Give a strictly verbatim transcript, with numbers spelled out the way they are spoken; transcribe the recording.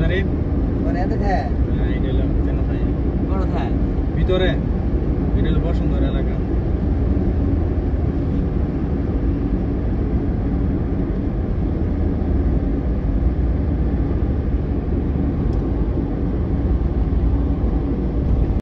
আরিফ মানে এত থাকে হ্যাঁ এটা হলো চেনা থাকে বড় থাকে ভিতরে এটা হলো বসুন্ধরা এলাকা